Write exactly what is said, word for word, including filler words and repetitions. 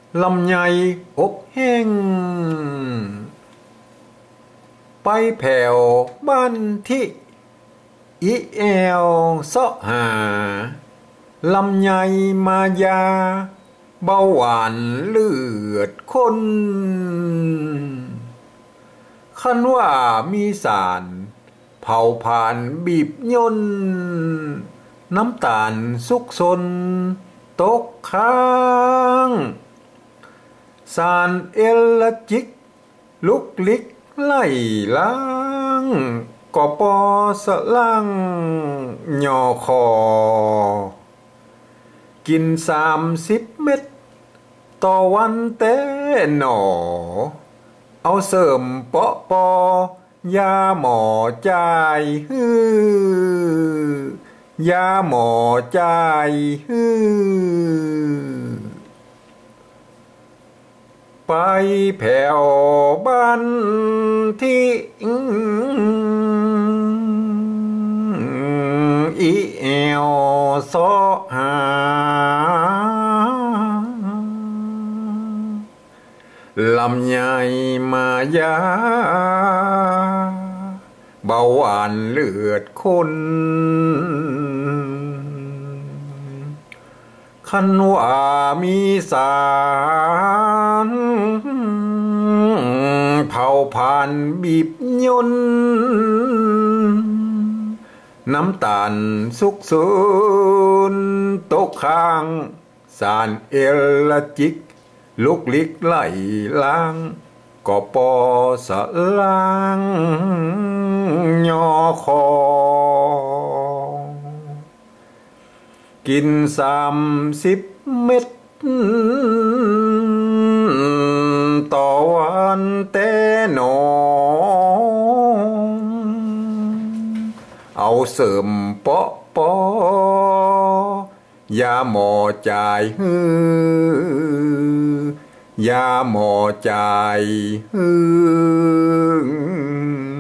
ลำไยอกแห้งไปแผ่วบ้านที่อีแอวเสาะหาลำไยมายาเบาหวานเลือดคนคันว่ามีสารเผาผ่านบีบย่นน้ำตาลสุกซนตกค้างสารเอลจิกลุกลิกไล่ล้างก็ปอสลังหย่อคอกินสามสิบเม็ดต่อวันแต่หนอเอาเสริมเปาะปอยาหมอจ่ายฮือยาหมอจ่ายฮือไปแผ่วบ้านที่อีแอวซอหาลำไยมายาเบาหวานเลือดคนคันว่ามีสารเผาผ่านบีบย่นน้ำตาลสุกซุนตกค้างสารเอลจิกลุกลิกไหลล้างก็ปอสะล้างยอคอกินสามสิบเม็ดต่อวันแต่หนอเอาเสริมเปาะปอยาหมอจ่ายฮือยาหมอจ่ายฮือ